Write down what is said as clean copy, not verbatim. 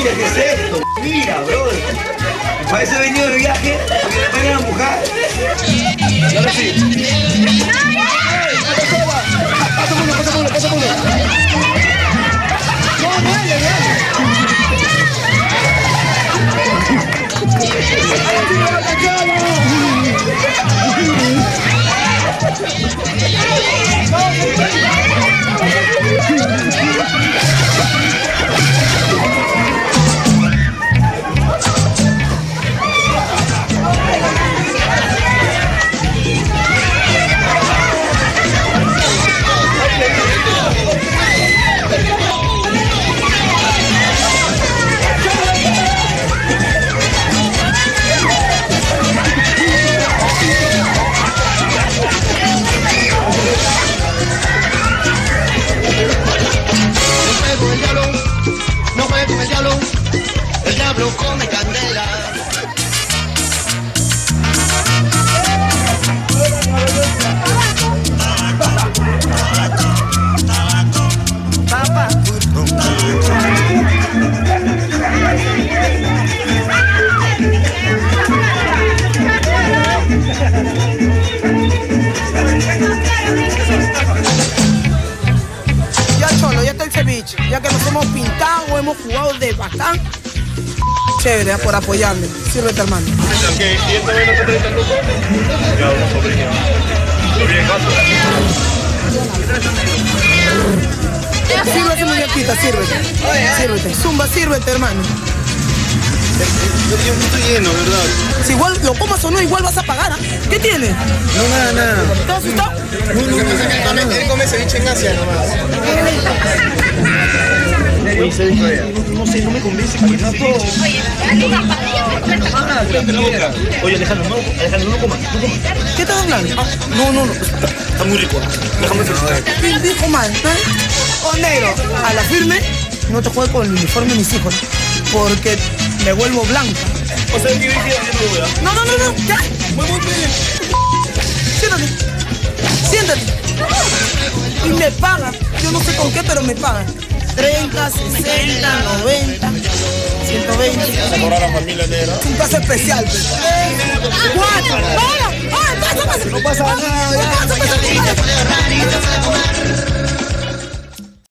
Mira qué es esto. Mira, brother. Parece venido de viaje porque le pegan a mojar. Y ahora sí. Pasa uno. No, dale. El diablo come candela. Ya cholo, ya está el ceviche. Ya que nos hemos pintado, hemos jugado de bacán. Chévere, por apoyarme. Sírvete, hermano. ¿Qué? ¿Y esta vez no te trae tan loco? Ya, una sobrina. Lo bien, gato. Sírvete, muñequita, sírvete. Sírvete. Zumba, sírvete, hermano. Yo no estoy lleno, ¿verdad? Si igual lo comas o no, igual vas a pagar, ¿ah? ¿Qué tiene? No, nada. ¿Estás asustado? Él come ceviche en Asia nomás. Oye, ceviche allá. No sé, no me convence que no todo. Oye, Alejandro, no comas. ¿Qué estás hablando? No. Está muy rico. Déjame hacer. ¿Quién dijo mal? Oh, negro, a la firme, no te juegues con el uniforme de mis hijos, porque me vuelvo blanca. O sea, ¿qué dije? Yo no voy a. No, ya. Muy bien. Siéntate. Y me pagan. Yo no sé con qué, pero me pagan. 30, 60, 90, 120. Se cobra la familia negra. Es un caso especial, pues. 4. ¡Para! ¡Ah, pasa! No pasa nada, ya.